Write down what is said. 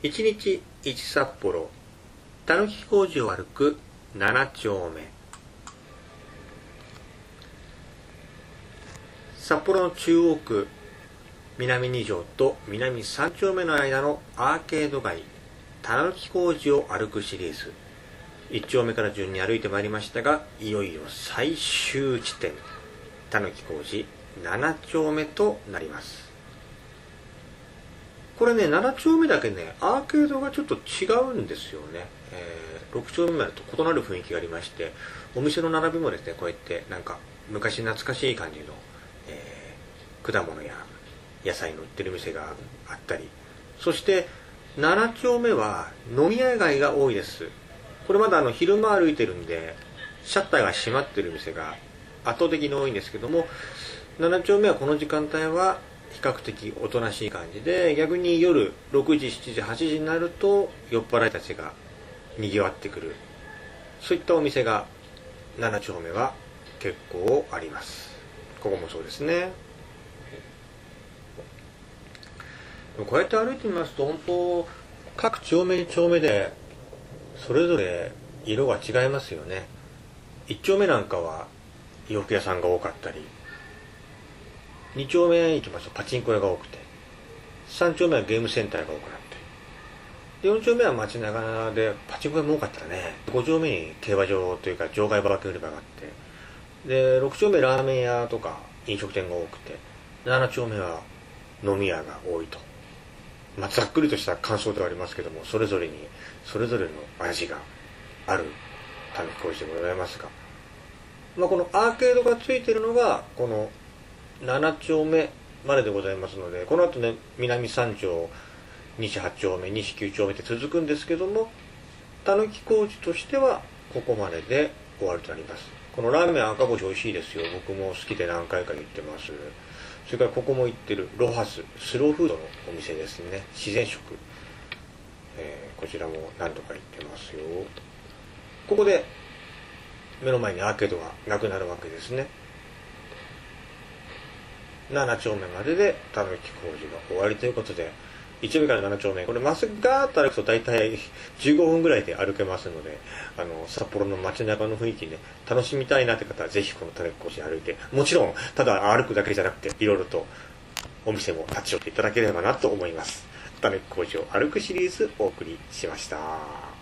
1日1札幌たぬき工事を歩く7丁目。札幌の中央区南2条と南3丁目の間のアーケード街たぬき工事を歩くシリーズ、1丁目から順に歩いてまいりましたが、いよいよ最終地点たぬき工事7丁目となります。これね、7丁目だけね、アーケードがちょっと違うんですよね。6丁目までと異なる雰囲気がありまして、お店の並びもですね、こうやってなんか昔懐かしい感じの、果物や野菜の売ってる店があったり、そして7丁目は飲み屋街が多いです。これまだ昼間歩いてるんでシャッターが閉まってる店が圧倒的に多いんですけども、7丁目はこの時間帯は比較的おとなしい感じで、逆に夜6時7時8時になると酔っ払いたちがにぎわってくる、そういったお店が7丁目は結構あります。ここもそうですね。こうやって歩いてみますと、本当各丁目丁目でそれぞれ色が違いますよね。1丁目なんかは洋服屋さんが多かったり、2丁目行きますとパチンコ屋が多くて、3丁目はゲームセンターが多くなって、4丁目は街中でパチンコ屋も多かったね。5丁目に競馬場というか場外馬券売り場があって、で6丁目ラーメン屋とか飲食店が多くて、7丁目は飲み屋が多いと。ざっくりとした感想ではありますけども、それぞれにそれぞれの味があるたぬき工事でございますが、このアーケードがついているのがこの7丁目まででございますので、この後ね、南3条西8丁目西9丁目って続くんですけども、たぬき工事としてはここまでで終わりとなります。このラーメン赤星美味しいですよ。僕も好きで何回か行ってます。それからここも行ってるロハススローフードのお店ですね。自然食、こちらも何度か行ってますよ。ここで目の前にアーケードがなくなるわけですね。7丁目まででたぬき工事が終わりということで、1丁目から7丁目、これまっすぐガーッと歩くと大体15分ぐらいで歩けますので、札幌の街中の雰囲気ね、楽しみたいなって方はぜひこのたぬき工事歩いて、もちろんただ歩くだけじゃなくていろいろとお店も立ち寄っていただければなと思います。たぬき工事を歩くシリーズお送りしました。